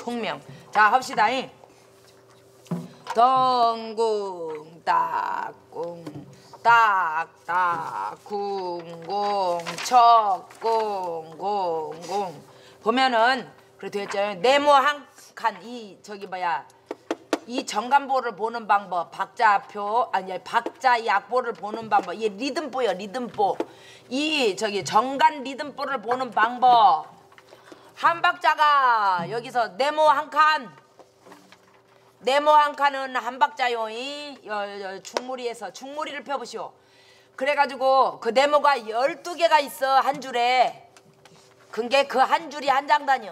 총명. 자, 합시다. 덩궁 딱궁 딱딱 궁궁 척궁궁궁 보면은 그렇게 됐죠. 네모 한 칸 이 저기 뭐야 이 정간보를 보는 방법, 박자표 아니 박자 약보를 보는 방법, 이 리듬보요 리듬보. 이 저기 정간 리듬보를 보는 방법. 한 박자가 여기서 네모 한 칸. 네모 한 칸은 한 박자요. 중무리에서 중무리를 펴보시오. 그래가지고 그 네모가 12개가 있어 한 줄에. 그게 그 한 줄이 한 장단이요.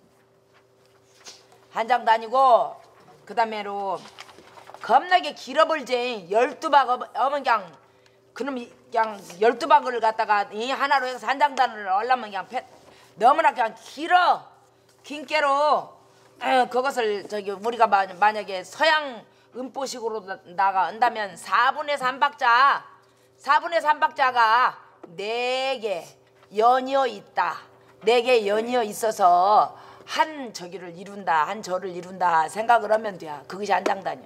한 장단이고 그 다음에로 겁나게 길어버리지. 12박 어면 그냥 그놈 그냥 12박을 갖다가 이 하나로 해서 한 장단을 얼라면 그냥 너무나 그냥 길어. 긴 깨로 그것을 저기 우리가 만약에 서양 음보식으로 나간다면 4분의 3박자 4분의 3박자가 4개 연이어 있다. 4개 연이어 있어서 한 저기를 이룬다. 한 저를 이룬다 생각을 하면 돼. 그것이 한 장단이야.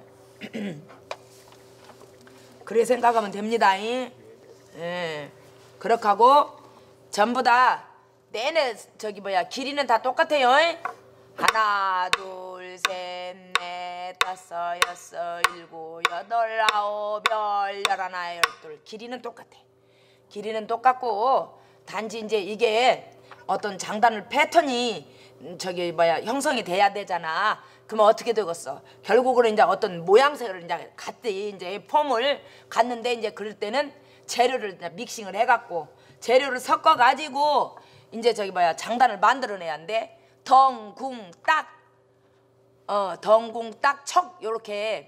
그래 생각하면 됩니다. 예. 그렇게 하고 전부 다 내내 저기 뭐야 길이는 다 똑같아요. 하나 둘 셋 넷 다섯 여섯 일곱 여덟 아홉 열 열하나 열둘 길이는 똑같아. 길이는 똑같고 단지 이제 이게 어떤 장단을 패턴이 저기 뭐야 형성이 돼야 되잖아. 그러면 어떻게 되겠어? 결국은 이제 어떤 모양새를 이제 갖대 이제 폼을 갖는데 이제 그럴 때는 재료를 이제 믹싱을 해갖고 재료를 섞어 가지고 이제 저기 뭐야 장단을 만들어내야 한대. 덩궁 딱 덩궁 딱 척 요렇게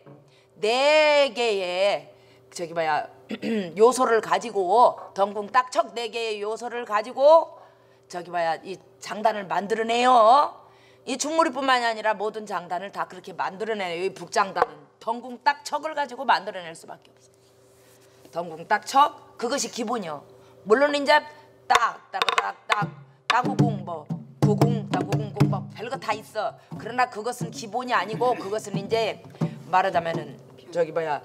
4개의 저기 뭐야 요소를 가지고 덩궁 딱 척 4개의 요소를 가지고 저기 뭐야 이 장단을 만들어내요. 이 중무리뿐만이 아니라 모든 장단을 다 그렇게 만들어내요. 이 북장단은 덩궁 딱 척을 가지고 만들어낼 수밖에 없어. 덩궁 딱 척 그것이 기본이요. 물론 이제 딱딱딱딱 따구궁 뭐 구궁 따구궁 뭐 별거 다 있어. 그러나 그것은 기본이 아니고 그것은 이제 말하자면은 저기 뭐야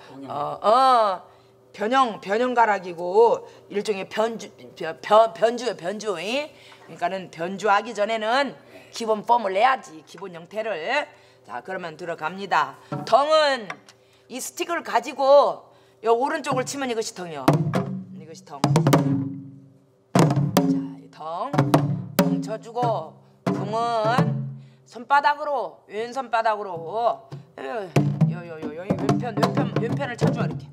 변형가락이고 일종의 변주요 변주. 그러니까는 변주하기 전에는 기본 폼을 내야지. 기본 형태를. 자 그러면 들어갑니다. 덩은 이 스틱을 가지고 요 오른쪽을 치면 이것이 덩이요. 이것이 덩. 자 덩 쳐주고 궁은 손바닥으로 왼손바닥으로 왼편을 쳐줘 이렇게.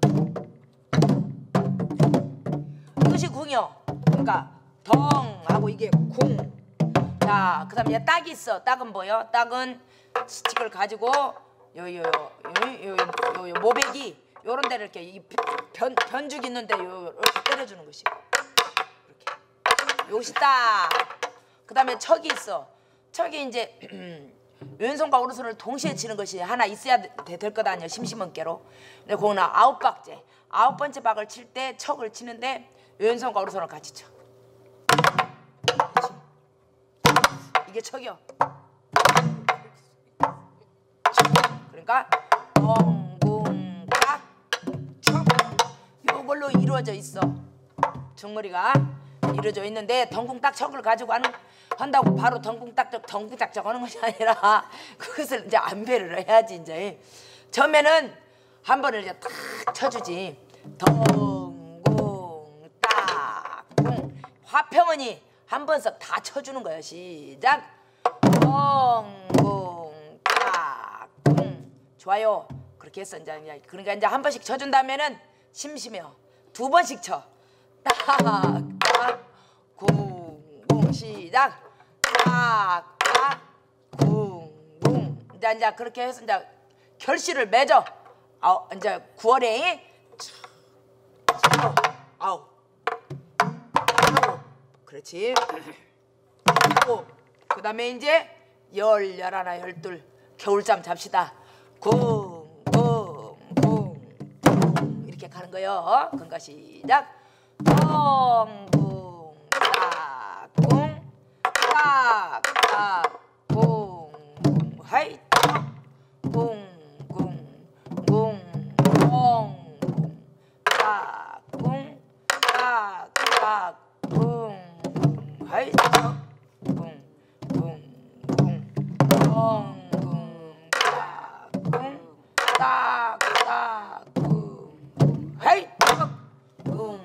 이것이 궁이요. 그러니까 덩하고 이게 궁. 자 그다음에 딱이 있어. 딱은 뭐요? 딱은 스틱을 가지고 요 모배기 요런 데를 이렇게 이 변죽 있는데 이렇게 때려주는 것이. 이렇게. 요것이 딱. 그다음에 척이 있어. 척이 이제 왼손과 오른손을 동시에 치는 것이 하나 있어야 될 것 아니야. 심심한께로. 근데 그거는 9박째. 9번째 박을 칠 때 척을 치는데 왼손과 오른손을 같이 쳐. 이게 척이요. 그러니까 덩궁 딱 척. 요걸로 이루어져 있어. 중머리가 이루어져 있는데 덩궁 딱 척을 가지고 한다고 바로 덩궁 딱 척 하는 것이 아니라 그것을 이제 안배를 해야지. 이제 처음에는 한 번을 이제 탁 쳐주지. 덩궁 딱 궁. 화평은이 한 번씩 다 쳐주는 거야. 시작. 덩궁 딱 궁. 좋아요. 그렇게 했어. 이제 그러니까 이제 한 번씩 쳐준다면은 심심해요. 2번씩 쳐. 딱 궁궁 시작. 딱 궁궁. 이제 그렇게 해서 이제 결실을 맺어. 이제 9월에 아우 그렇지. 하고 그다음에 이제 열 열하나 열둘 겨울잠 잡시다. 궁궁궁 이렇게 가는 거요. 그러니까 시작. 덩궁 딱궁 딱딱 궁 하이 꿍꿍꿍 꿍꿍 딱꿍 딱딱 꿍꿍 하이 꿍꿍꿍 꿍꿍 딱꿍 딱딱 꿍 하이 꿍꿍꿍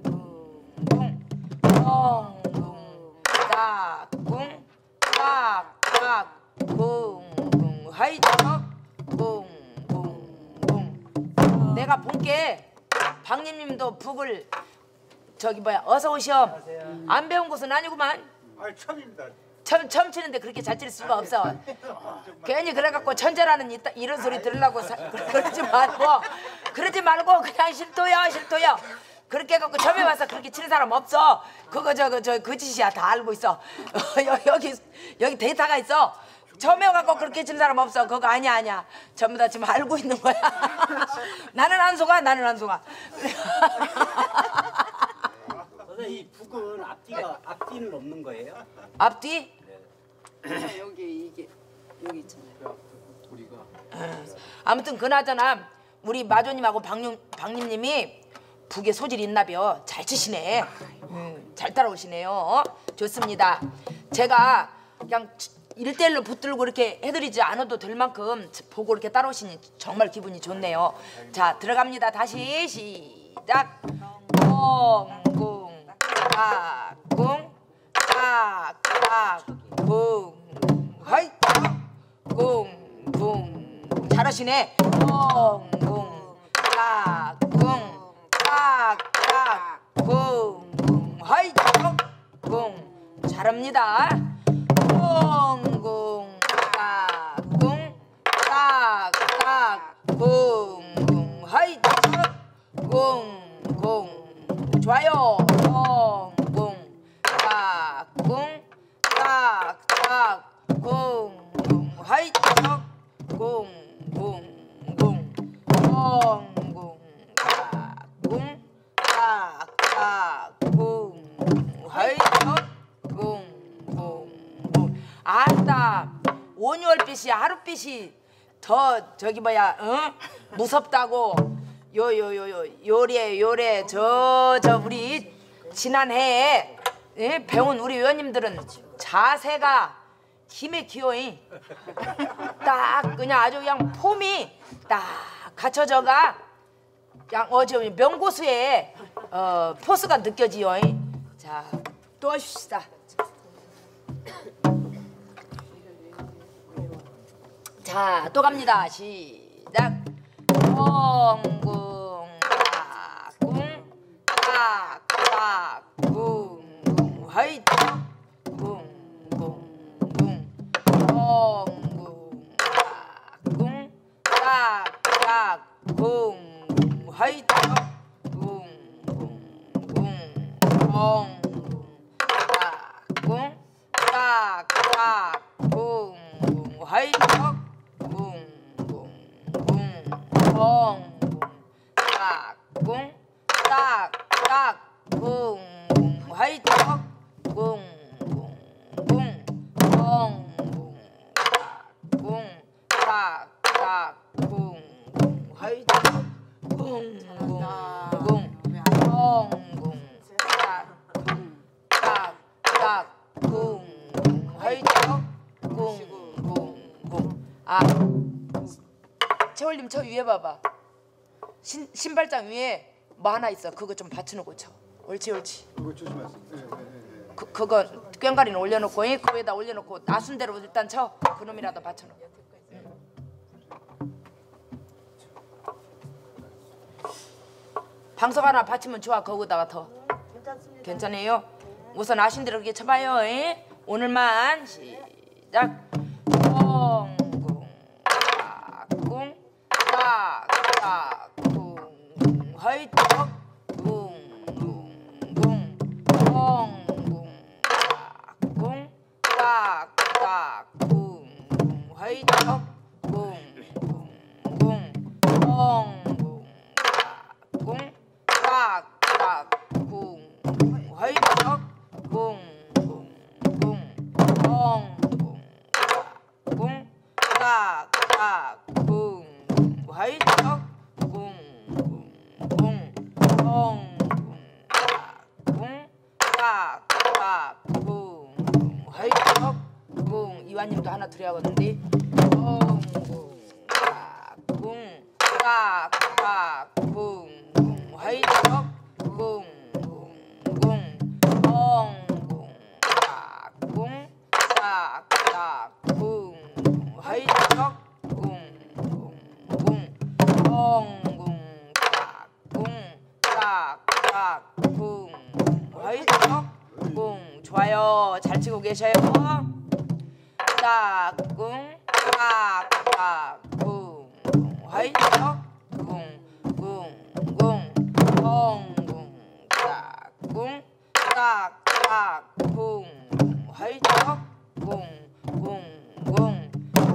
꿍꿍 딱꿍 딱딱 쿵쿵 하이떡 쿵쿵쿵 내가 본게 박님님도 북을 저기 뭐야 어서 오셔. 안 배운 곳은 아니구만. 처음입니다. 처음 치는데 그렇게 잘 칠 수가 없어. 괜히 그래갖고 천재라는 이런 소리 들으려고 그러지 말고 그냥 실토야. 그렇게 해갖고 처음에 와서 그렇게 치는 사람 없어. 그거 그 짓이야. 다 알고 있어. 여기 데이터가 있어. 처음에 와갖고 그렇게 치는 사람 없어. 그거 아니야. 전부 다 지금 알고 있는 거야. 나는 안 속아. 선생님 이 북은 앞뒤는 없는 거예요? 앞뒤? 여기 여기 있잖아요. 우리가 아무튼 그나저나 우리 마조님하고 박님님이 북에 소질이 있나벼. 잘 치시네. 잘 따라오시네요. 좋습니다. 제가 그냥 1대1로 붙들고 이렇게 해드리지 않아도 될 만큼 보고 이렇게 따라오시니 정말 기분이 좋네요. 자, 들어갑니다. 다시 시작. 꽁꽁 까꿍 까깍 붕붕 하이 붕붕 잘하시네. 꽁꽁 까꿍 까깍 붕붕 하이 붕 잘합니다. 꽁꽁 까꿍 까깍 붕붕 하이 꽁꽁 좋아요. 꽁꽁 까꿍 까깍 붕붕 하이 꽁꽁꽁 꽁꽁 까꿍 까깍 붕붕 하이 아따 온유월빛이 하룻빛이 더 저기 뭐야 무섭다고 요래 저 우리 지난해에 배운 우리 의원님들은 자세가 힘에 기어이 딱 그냥 아주 그냥 폼이 딱 갖춰져가 그냥 저 명고수의 포스가 느껴지요. 자 또 하십시다. 자, 또 갑니다. 시작. 꽁꽁 까꿍 까깍 쿵쿵 하이 쿵쿵쿵 꽁꽁 까꿍 까깍 쿵쿵 하이 쿵쿵쿵 꽁꽁 까꿍 까깍 쿵쿵 하이 꽁꽁 딱딱 쿵쿵 하이떡 쿵쿵쿵 꽁꽁 딱딱 쿵쿵 하이떡 쿵쿵쿵 꽁꽁 딱딱 쿵쿵 하이떡 쿵쿵쿵 채월님 저 위에 봐봐. 신발장 위에 뭐 하나 있어. 그거 좀 받쳐놓고 쳐. 옳지. 그거 조심하세요. 그거 꽹가리는 올려놓고 그 위에다 올려놓고 놔순 대로 일단 쳐. 그놈이라도 받쳐놓고. 방석 하나 받치면 좋아. 거기다가 더. 괜찮습니다. 괜찮아요? 우선 아신 대로 이렇게 쳐봐요. 오늘만 시작. 꽁꽁 까꿍 까깍 쿵쿵 하이떡 쿵쿵쿵 꽁꽁 까꿍 까깍 쿵쿵 하이떡 쿵쿵쿵 꽁꽁 까꿍 까깍 쿵쿵 하이떡 쿵쿵쿵 꽁꽁 까꿍 화이떡 꿍꿍꿍 꿍꿍 화이떡 꿍 이완님도 하나 드려야겠는데 꿍꿍 화이떡 꿍꿍꿍 꿍꿍 화이떡 꿍꿍꿍 꿍꿍꿍 화이떡 꿍 좋아요. 잘 치고 계셔요. 꿍 화이떡 꿍꿍꿍 꿍 화이떡 꿍꿍꿍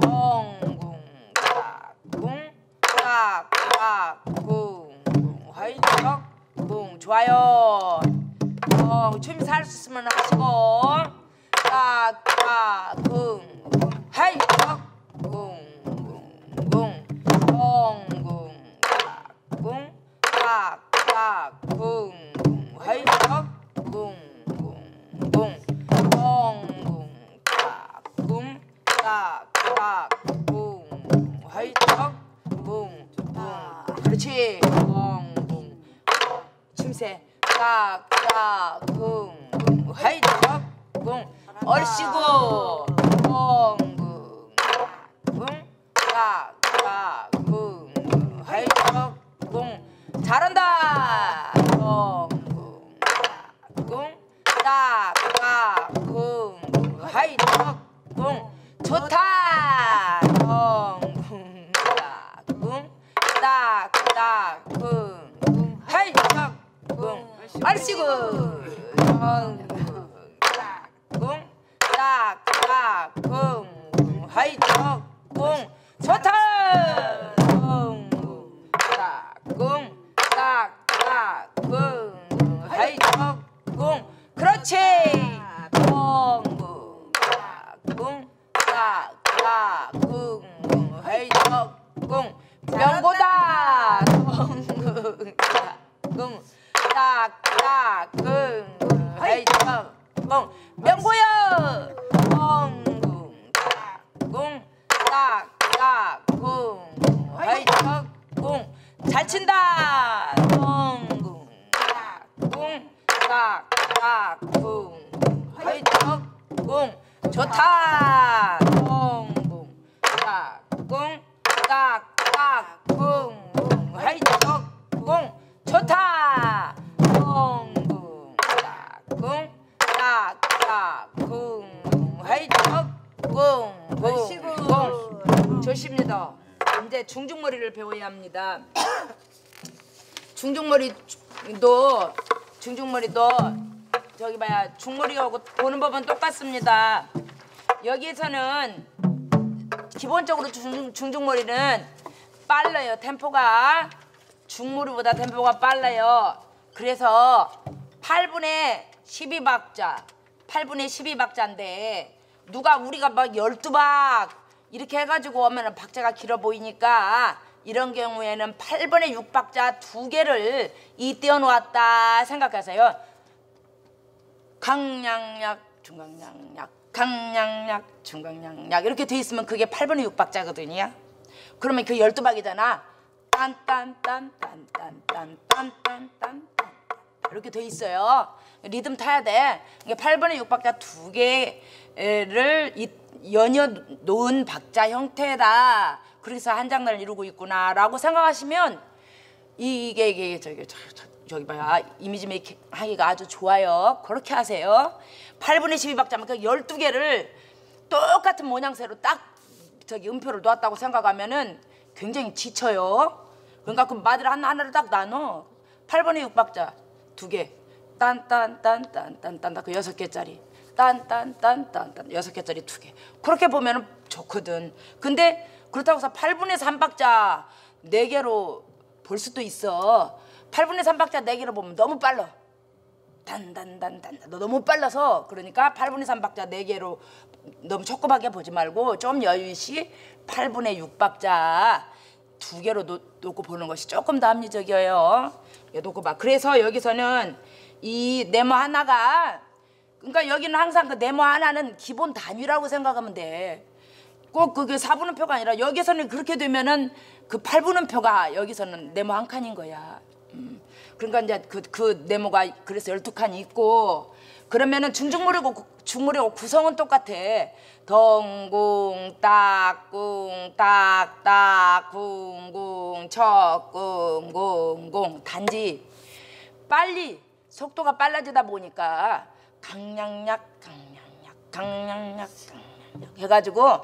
화이떡 꿍 좋아요. 춤 살 수 있으면 하시고 꿍 화이떡 꿍꿍꿍 화이떡 꿍꿍꿍 화이떡 그렇지. 춤새 화이떡 얼씨구 화이떡 잘한다. 화이떡 좋다. 화이떡 얼씨구 화이떡 좋다. 화이떡 그렇지. 화이떡 명보다 화이떡 명보여 화이떡 잘 친다. 화이떡 좋다. 화이떡 좋다. 화이떡 조심니다. 이제 중중머리를 배워야 합니다. 중중머리도 저기 봐야 중머리하고 보는 법은 똑같습니다. 여기에서는 기본적으로 중중머리는 빨라요. 템포가 중머리보다 템포가 빨라요. 그래서 8분의 12박자인데 누가 우리가 막 12박 이렇게 해가지고 오면 박자가 길어 보이니까 이런 경우에는 8분의 6박자 2개를 띄워 놓았다 생각하세요. 강량약 중강량약 강량약 중강량약 이렇게 돼 있으면 그게 8분의 6박자거든요. 그러면 그 12박이잖아. 딴딴딴딴딴딴딴딴 이렇게 돼 있어요. 리듬 타야 돼. 이게 8분의 6박자 2개를 연이어 놓은 박자 형태다. 그래서 한 장단을 이루고 있구나라고 생각하시면 이게 저기 봐야 이미지 메이킹 하기가 아주 좋아요. 그렇게 하세요. 8분의 12박자면 그 12개를 똑같은 모양새로 딱 저기 음표를 놓았다고 생각하면은 굉장히 지쳐요. 그러니까 그 마디를 하나를 딱 나눠. 8분의 6박자 2개. 딴딴딴딴딴딴 그 6개짜리. 딴딴딴딴딴 6개짜리 2개. 그렇게 보면은 좋거든. 근데 그렇다고 해서 8분의 3박자 4개로 볼 수도 있어. 8분의 3박자 4개로 보면 너무 빨라. 단단단단 너무 빨라서 그러니까 8분의 3박자 4개로 너무 촉급하게 보지 말고 좀 여유있이 8분의 6박자 두 개로 놓고 보는 것이 조금 더 합리적이에요. 놓고 봐. 그래서 여기서는 이 네모 하나가 그러니까 여기는 항상 그 네모 하나는 기본 단위라고 생각하면 돼. 꼭 그게 4분음표가 아니라 여기서는 그렇게 되면은 그 8분음표가 여기서는 네모 한 칸인 거야. 그러니까 이제 그 네모가 그래서 12칸이 있고 그러면은 중물이고 구성은 똑같아. 덩궁 딱궁 딱딱 궁궁 척궁궁궁 단지 빨리 속도가 빨라지다 보니까 강량약 해가지고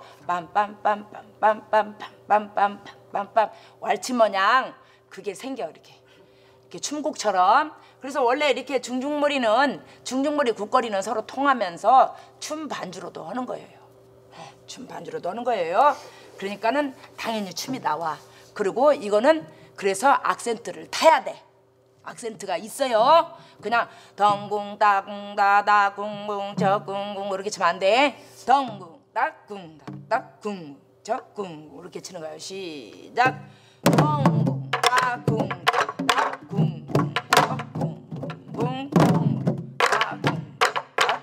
빰빰빰빰빰빰빰빰빰빰빰빰 왈츠모양 그게 생겨 이렇게 춤곡처럼. 그래서 원래 이렇게 중중머리 국거리는 서로 통하면서 춤 반주로도 하는 거예요. 춤 반주로도 하는 거예요. 그러니까는 당연히 춤이 나와. 그리고 이거는 그래서 악센트를 타야 돼. 악센트가 있어요. 그냥 덩궁 따궁 다다 궁궁 저궁궁 이렇게 치면 안 돼. 덩궁 따궁 다다 궁궁 저궁궁 이렇게 치는 거예요. 시작. 덩궁 따궁 다다 궁궁 저궁궁 덩궁 따궁 다다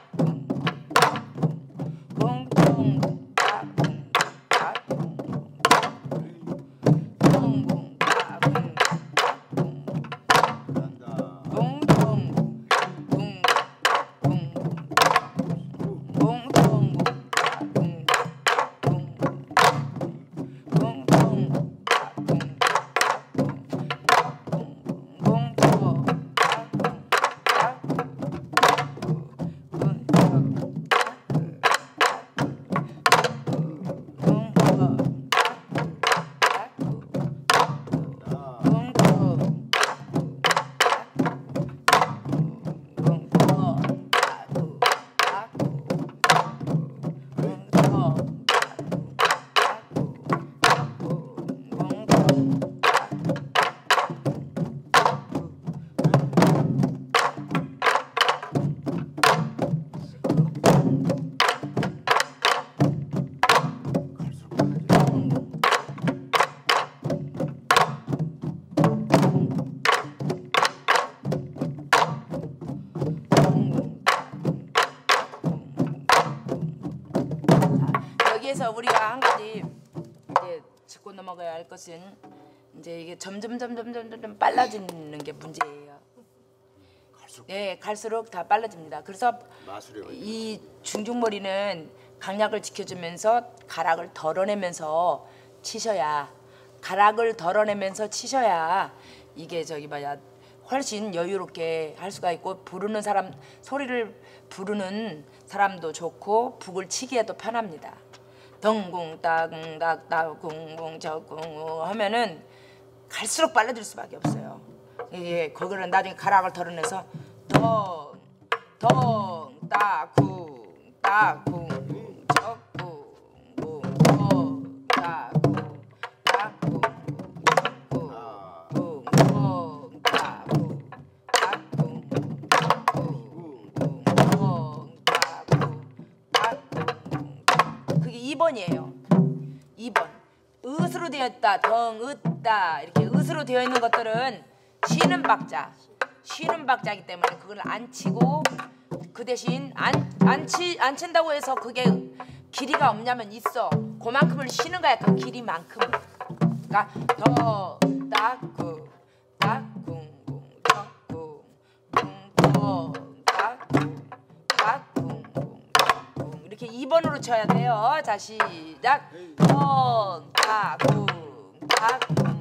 궁궁 덩궁 따궁 다다 덩궁 따궁 여기에서 우리가 한 가지 이제 짚고 넘어가야 할 것은 이제 이게 점점 빨라지는 게 문제예요. 네, 갈수록 다 빨라집니다. 그래서 이 중중머리는 강약을 지켜주면서 가락을 덜어내면서 치셔야 이게 저기 뭐야 훨씬 여유롭게 할 수가 있고 부르는 사람 소리를 부르는 사람도 좋고 북을 치기에도 편합니다. 덩궁 따궁 닥따 궁궁 저궁 하면은 갈수록 빨라질 수밖에 없어요. 이게 거기는 나중에 가락을 덜어내서 덩 따궁 따궁 저궁 덩 따궁 따궁 저궁 따궁 따궁 그게 2번이에요. 2번. 으스로 되어 있다. 덩으따 이렇게 으스로 되어 있는 것들은 쉬는 박자이기 때문에 그걸 안 치고 그 대신 안 친다고 해서 그게 길이가 없냐면 있어. 그만큼을 쉬는 거야. 그 길이만큼. 그러니까 더 따구 따궁궁 따궁 더 따구 따궁궁 따궁 이렇게 2번으로 쳐야 돼요. 자 시작. 더 따궁 따궁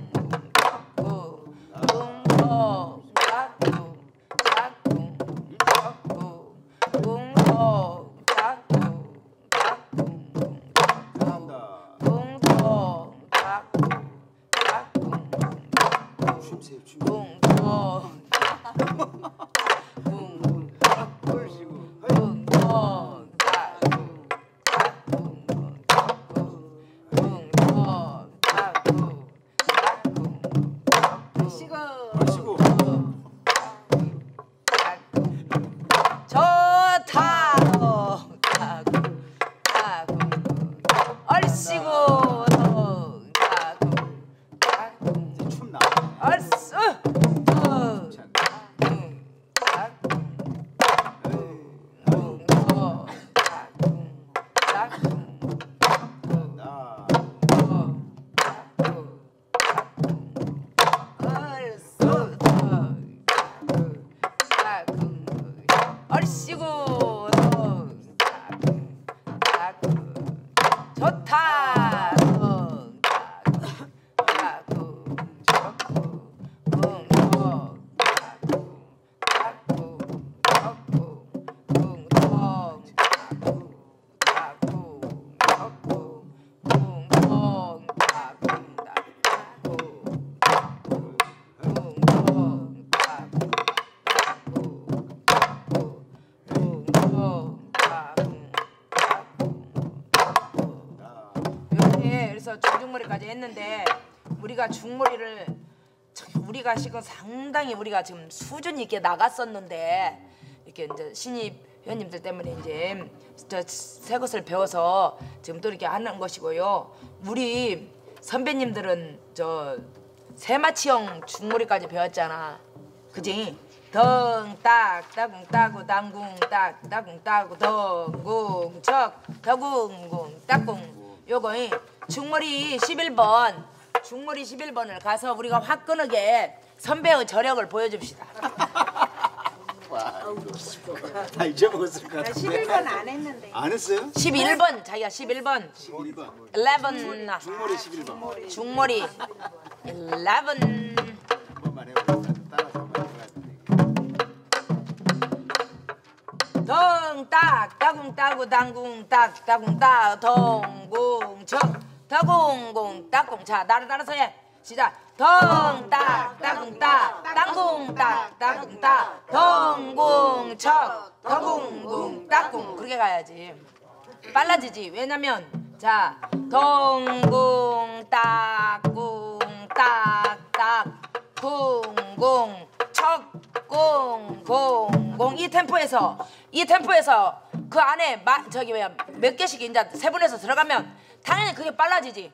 얼쑤 얼씨구 좋다 이렇게 그래서 중중머리까지 했는데 우리가 중머리를 우리가 지금 상당히 우리가 지금 수준 있게 나갔었는데 이렇게 이제 신입 회원님들 때문에 이제 새 것을 배워서 지금 또 이렇게 하는 것이고요. 우리 선배님들은 저 세마치형 중머리까지 배웠잖아, 그지? 덩딱 따궁 따구 당궁 딱 따궁 따구 덩궁 척 더궁궁 따궁 요거 중머리 11번 중머리 11번을 가서 우리가 화끈하게 선배의 저력을 보여줍시다. 다 잊어먹었을 것 같은데. 11번 안 했는데. 안 했어요? 11번 자기가 11번 11번. 11 중머리 11번. 중머리 11 한 번만 해보자. 따라서 한번 해봐야 덩딱 따궁 따구 당궁 딱 따궁 따 덩궁 척 더궁궁 따궁. 자 나를 따라서 해. 시작. 덩딱 따궁 따 땅궁 딱 따궁 따 덩궁 척 더궁궁 따궁. 그렇게 가야지. 빨라지지. 왜냐면 자 덩궁 따궁 딱딱 궁궁 척 공공공 이 템포에서 그 안에 저기 뭐야 몇 개씩 이제 세분해서 들어가면 당연히 그게 빨라지지.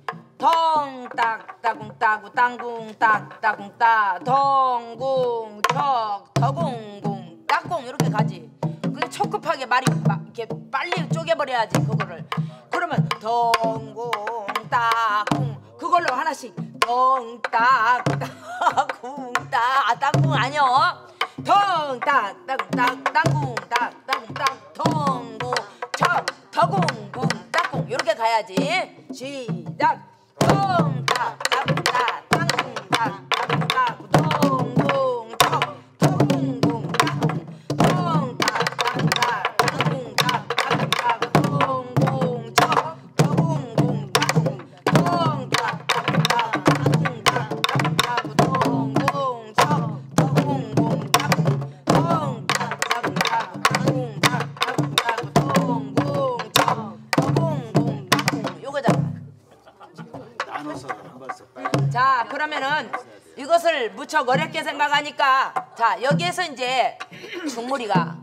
덩딱 따궁 따구 땅궁 딱 따궁 따 덩궁 척 더궁궁 딱궁 이렇게 가지. 그게 촉급하게 말이 이렇게 빨리 쪼개버려야지 그거를. 그러면 덩궁 딱궁 그걸로 하나씩 덩딱 따궁 따 따궁 아니여. 덩딱 따궁 따 따궁 따 따궁 따 덩궁 척 더궁궁 따궁 이렇게 가야지. 시작. 덩딱 따궁 따 따궁 따 따궁 따 덩궁 척 더궁궁 따궁 덩딱 따궁 따 따궁 따 따궁 따 덩궁 척 더궁궁 따궁 덩딱 따궁 따 따궁 따 따궁 따 덩궁 척 더궁궁 따궁 덩딱 따궁 따 따궁 따 따궁 따 덩궁 척 더궁궁 따궁 요거잖아. 나눠서 한 번씩 빨리. 자 그러면은 이것을 무척 어렵게 생각하니까 자 여기에서 이제 중머리가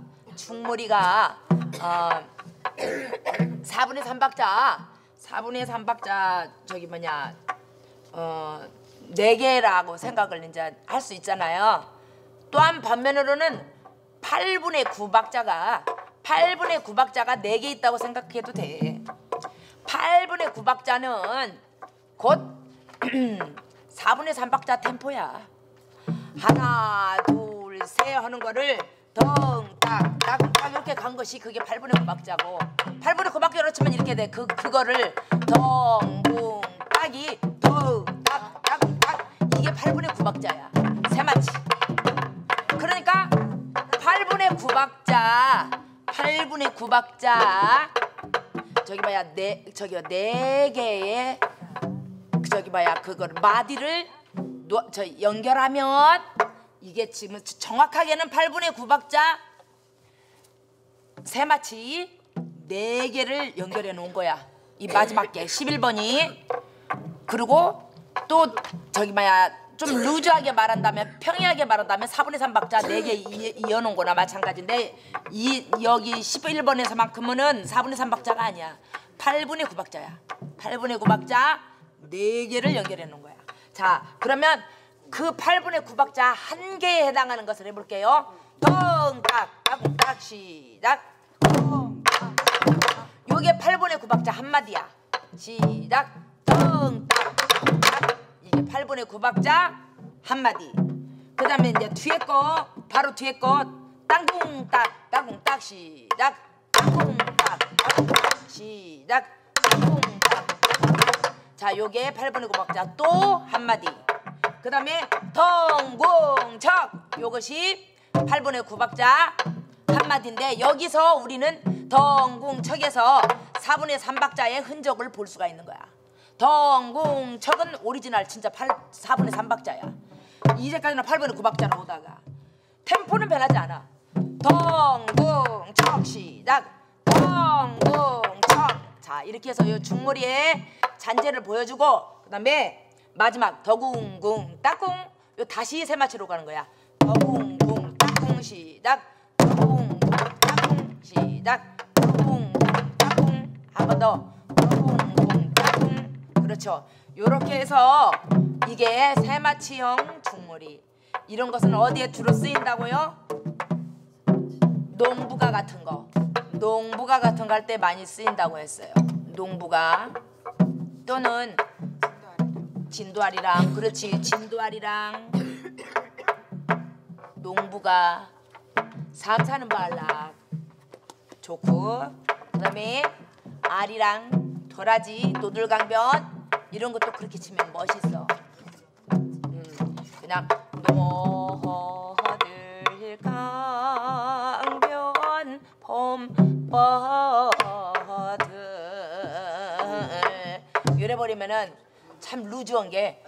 4분의 3박자 저기 뭐냐 4개라고 생각을 이제 할 수 있잖아요. 또한 반면으로는 8분의 9박자가 4개 있다고 생각해도 돼. 8분의 9박자는 곧 4분의 3박자 템포야. 하나 둘 셋 하는 거를 덩딱 딱딱 이렇게 간 것이 그게 8분의 9박자고 8분의 9박자로 치면 이렇게 돼. 그거를 덩궁 딱이 덩딱 딱딱 이게 8분의 9박자야. 세마치. 그러니까 8분의 9박자 저기 봐야 네 개의 저기 봐야 그걸 마디를 연결하면 이게 지금 정확하게는 8분의 9박자 세마치 4개를 연결해 놓은 거야. 이 마지막 게 11번이. 그리고 또 저기 뭐야 좀 루즈하게 말한다면 평이하게 말한다면 4분의 3박자 4개 이어놓은 거나 마찬가지인데 여기 11번에서만큼은 4분의 3박자가 아니야. 8분의 9박자야. 8분의 9박자 4개를 연결해 놓은 거야. 자 그러면 그 8분의 9박자 한 개에 해당하는 것을 해볼게요. 덩딱 따궁딱 시작. 요게 8분의 9박자 한마디야. 시작. 덩딱 따궁딱. 이게 8분의 9박자 한마디. 그 다음에 이제 뒤에 거 바로 뒤에 거 땅궁딱 따궁딱 시작. 땅궁딱 따궁딱 시작. 땅궁딱. 자, 요게 8분의 9박자 또 한마디. 그 다음에 덩궁척 요것이 8분의 9박자 한마디인데 여기서 우리는 덩궁척에서 4분의 3박자의 흔적을 볼 수가 있는 거야. 덩궁척은 오리지널 진짜 4분의 3박자야. 이제까지는 8분의 9박자로 오다가 템포는 변하지 않아. 덩궁척 시작. 덩궁척. 자, 이렇게 해서 이 중머리에 잔재를 보여주고 그 다음에 마지막 더궁궁 따궁 요 다시 세 맞추러 가는 거야. 더궁궁 따궁 시작. 더궁궁 따궁 시작. 더궁궁 따궁 한 번 더. 더궁궁 따궁. 그렇죠. 요렇게 해서 이게 세 맞추형 중머리. 이런 것은 어디에 주로 쓰인다고요? 농부가 같은 거. 농부가 같은 거 할 때 많이 쓰인다고 했어요. 농부가 또는 진도아리랑. 그렇지. 진도아리랑 농부가 삶 사는 발락 좋고 그 다음에 아리랑 도라지 노들강변 이런 것도 그렇게 치면 멋있어. 그냥 노들강변 봄버들 이래 버리면은 참 루즈한 게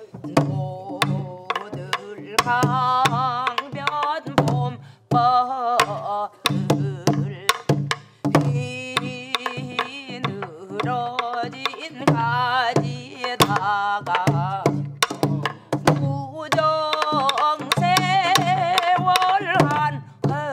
노들강변 봄버들 휘 늘어진 가지다가 무정세월한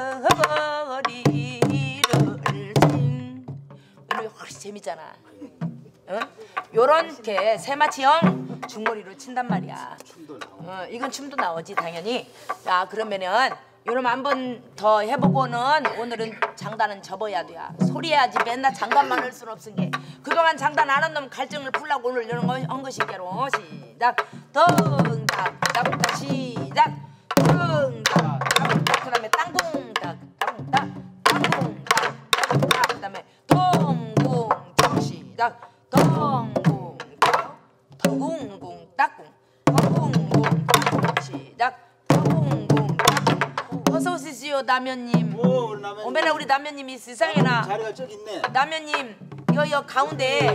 허리를 진 이놈이 훨씬 재밌잖아. 응? 요렇게 세마치형 중머리로 친단 말이야. 춤도 나와. 이건 춤도 나오지 당연히. 자, 그러면은 요놈 한 번 더 해보고는 오늘은 장단은 접어야 돼. 소리해야지 맨날 장단만 할 수는 없은 게 그동안 장단 안 한 놈 갈증을 풀라고 오늘 이런 거 한 것이게로. 시작. 덩닥 따궁닥 시작. 덩닥 따궁닥 그 다음에 땅궁닥 따궁닥 땅궁닥 따궁닥 그 다음에 덩궁 시작. 덩궁 더궁궁 따궁 더궁궁 따궁 시작. 더궁궁 따궁. 어서 오시지요 남연님. 오, 라면. 오메나 우리 남연님이 세상에나. 자리가 저기 있네. 남연님 여여 가운데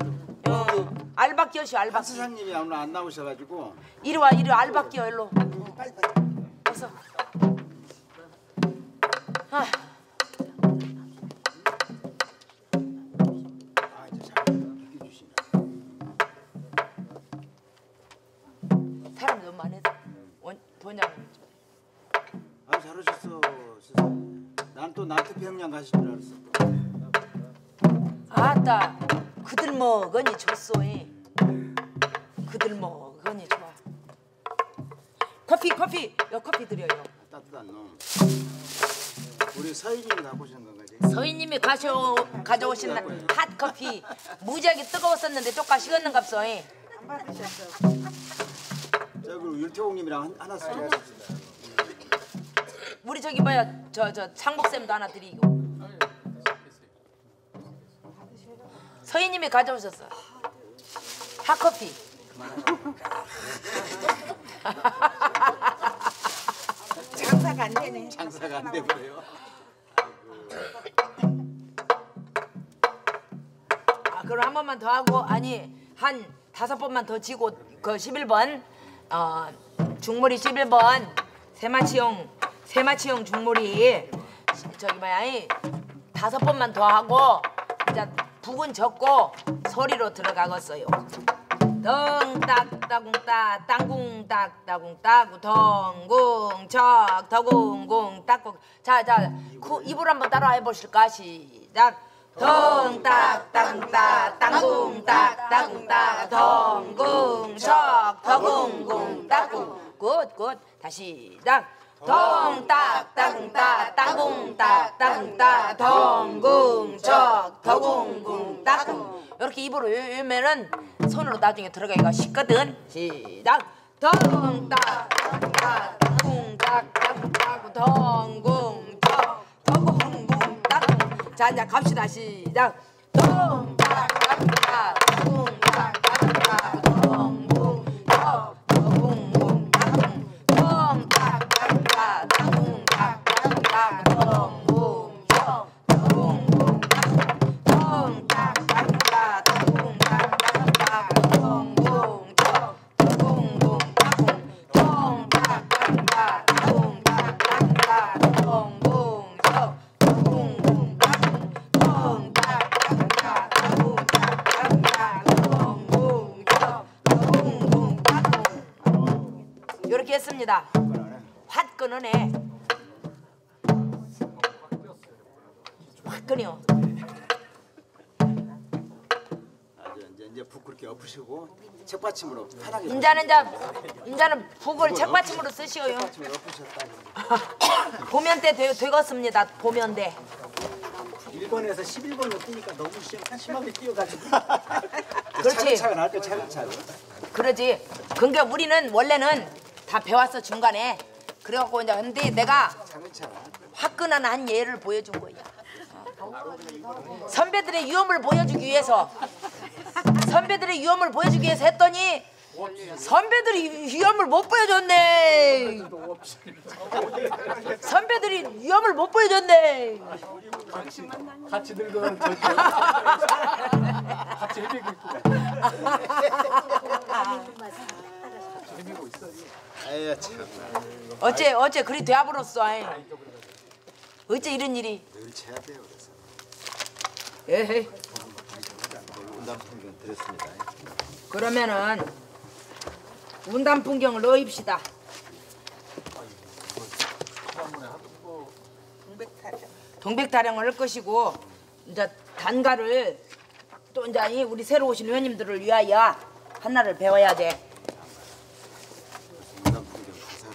알바끼어시 박 알바끼. 사장님이 오늘 안 나오셔가지고. 이리 와 알바끼어 일로. 어서. 아, 아, 이제 잘 비켜주시네. 사람 너무 많아서 본장. 아, 잘하셨어. 난 또 남태평양 가실 줄 알았어. 아따 그들 먹으니 좋소. 그들 먹으니 좋아. 커피 요 커피 드려요. 따뜻한 놈. 우리 서희님이 갖고 오신 건가 지? 서희님이 가져오신 핫 커피 무지하게 뜨거웠었는데 조금 식었는갑소. 안 받으셨어. 저기 윤태홍님이랑 하나 쓰겠습니다. 우리 저기 뭐야 저 창복쌤도 하나 드리고. 서희님이 가져오셨어. 핫커피. 장사가 안 되네. 장사가 안 되고요. 아, 그럼 한 번만 더 하고 아니 한 5번만 더 지고 그 11번 중머리 11번 세마치형 중머리 저기 뭐야 5번만 더 하고 이제 북은 적고 소리로 들어가겠어요. 덩딱 따궁따 땅궁딱 따궁따구 덩궁척 더궁궁 따궁. 자 입으로 한번 따라 해보실까? 시작. 덩딱 따궁따 땅궁딱 따궁따 덩궁척 더궁궁 따궁 굿. 다시 시작. 동딱 따궁딱 따궁딱 따궁딱 동궁척 더궁궁 따궁. 이렇게 입으로 외우면은 손으로 나중에 들어가기가 쉽거든. 시작. 동딱 따궁딱 따궁딱 따궁딱 동궁척 더궁궁 따궁. 자 이제 갑시다. 시작. 동딱 따궁딱 따궁딱 따궁딱 동궁척 더궁궁 따궁. 동딱 따궁딱 따궁딱 따궁딱 동궁척 더궁궁 따궁. 동딱 따궁딱 따궁딱 따궁딱 동궁척 더궁궁 따궁. 동딱 따궁딱 따궁딱 따궁딱 동궁척 더궁궁 따궁. 동딱 따궁딱 따궁딱 따궁딱 동궁척 더궁궁 따궁. 이렇게 했습니다. 확 끊어내. 확 끊어. 아주 이제 북 그렇게 엎으시고 책받침으로 편하게. 인자는 북을 책받침으로 쓰시오요. 책받침으로 엎으셨다. 보면대 되겠습니다. 보면대. 1번에서 11번으로 뛰니까 너무 심하게 뛰어가지고. 그렇지. 차근차근 할때 차근차근. 그러지. 그러니까 우리는 원래는 다 배웠어 중간에. 그래갖고 이제 근데 내가 차근차근. 화끈한 한 예를 보여준 거야. 선배들의 위험을 보여주기 위해서 했더니 선배들이 위험을 못 보여줬네. 선배들이 위험을 못 보여줬네. 같이 늙어가는 같이 헤매고 있고. 헤매고 있어. 아유 참. 어째 그리 되어버렸어. 어째 이런 일이. 늘 쳐야 돼요 그래서. 에헤이. 운담 풍경 드렸습니다. 그러면은 운담 풍경을 넣읍시다. 동백타령을 할 것이고 이제 단가를 또 이제 우리 새로 오신 회원님들을 위하여 하나를 배워야 돼. 운담 풍경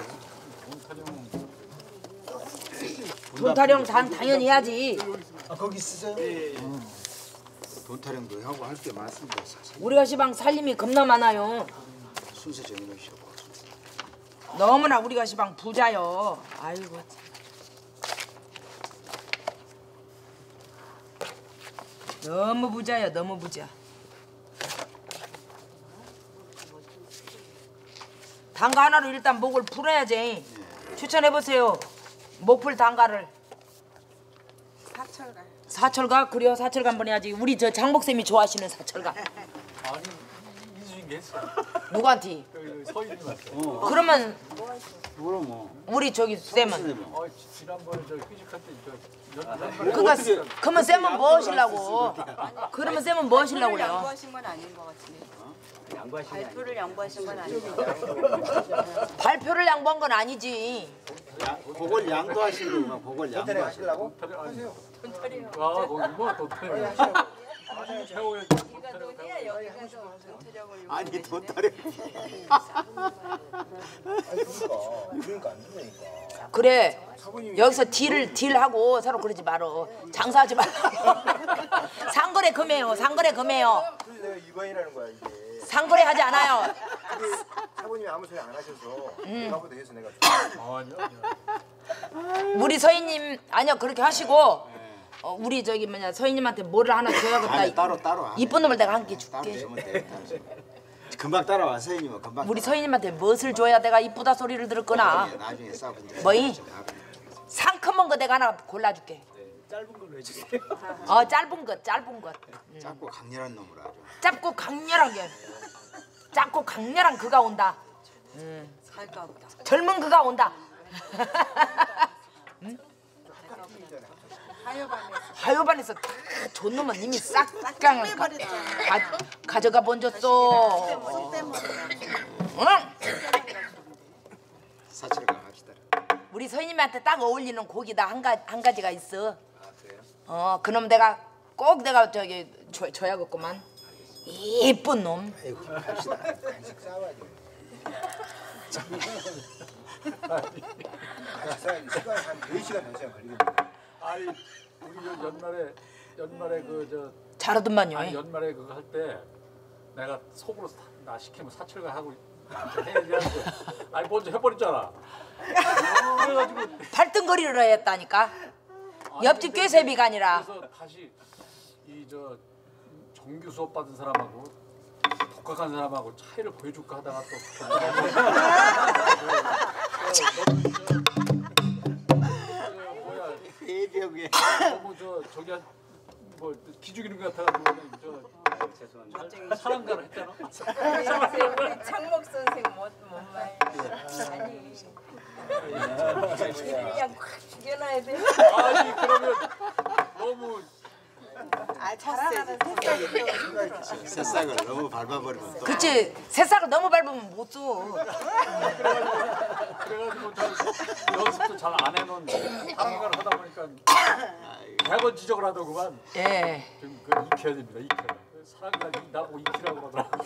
가사를. 돈타령 당연히 해야지. 아 거기 있으세요? 돈 타령도 하고 할 게 많습니다 사실. 우리가 시방 살림이 겁나 많아요. 순서 정해놓으시고. 너무나 우리가 시방 부자요. 아이고. 너무 부자요. 너무 부자. 단가 하나로 일단 목을 풀어야지. 추천해보세요. 목풀 단가를. 사철가. 사철가? 그래요. 사철가 한번 해야지. 우리 저 장목쌤이 좋아하시는 사철가. 아니 이수진 했어. 누구한테? 서인님한테. 그러면 그럼 뭐. 우리 저기 쌤은. 지난번에 저 회식할 때저 그러니까 그러면 쌤은 뭐 하시려고? 그러면 쌤은 뭐 하시려고 그래요? 양보하신 건 아닌 것 같은데. 양보하시는 발표를 양보하신 건 아닌 것 같아요. 발표를 양보한 건 아니지. 그걸 양도하시는 거구나. 그걸 양도하시려고? 아 거기 뭐 도태를. 세월에 아니 돈 타령. 그래. 여기서 딜하고 서로 그러지 말어. 장사하지 말어. 상거래 금해요. 상거래 금해요. 그래서 내가 2번이라는 거야 이게. 상거래 하지 않아요. 근데 사모님이 아무 소리 안 하셔서 내가 보다 해서 내가 아니요. 우리 서희님 아니요 그렇게 하시고 우리 저기 뭐냐 서희님한테 뭐를 하나 줘야겠다. 아니 따로 안 해. 이쁜 놈을 내가 한 개 따로 줄게. 주면 돼. 따로 주면 돼. 금방 따라와 서인님은 금방. 우리 서희님한테 무엇을 줘야 내가 이쁘다 소리를 들었거나. 나중에 싸우고. 뭐이? 상큼한 거 내가 하나 골라줄게. 짧은 걸로 해주세요. 짧은 것. 작고 강렬한 놈으로 아주. 짧고 강렬한 게. 짧고 강렬한 그가 온다. 살까 보다. 젊은 그가 온다. 하여반에서 다 존놈은 이미 싹 가져가 번졌어. 응? 사철가 합시다. 우리 서희님한테 딱 어울리는 곡이다 한 가지가 있어. 아 그래요? 그놈 내가 꼭 내가 저기 줘야겠구만. 이쁜 놈. 아이고 합시다. 간식 싸워야죠. 시간 한 4시간 5시간 걸리겠네. 아니 우리 저 연말에 그 잘하더만요. 아니 연말에 그거 할 때 내가 속으로 나 시키면 사철가 하고 해야 되는데 아니 먼저 해버렸잖아. 그래가지고 발등거리를 했다니까. 아니, 옆집 근데 꾀세비가 아니라. 그래서 다시 이 저 정규 수업 받은 사람하고 독학한 사람하고 차이를 보여줄까 하다가 뭐야 회비역에 너무 저기 뭐 기죽이는 것 같아가지고 죄송합니다. 사랑가를 했잖아. 우리 창목 선생 못 말. 아니. 그냥 확 죽여놔야 돼. 아니 그러면 너무 아 잘하는 새싹을 너무 밟아버리면 또 그치 새싹을 너무 밟으면 못 줘. 그래가지고 저 연습도 잘 안 해놓은 사랑가를 하다 보니까 100원 지적을 하더구만. 예. 좀 그걸 익혀야 됩니다. 익혀야. 사랑가 나보고 익히라고 그러더라고.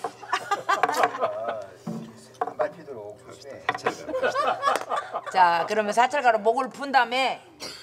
안 밟히도록 조심해. 자 그러면 사철가로 목을 푼 다음에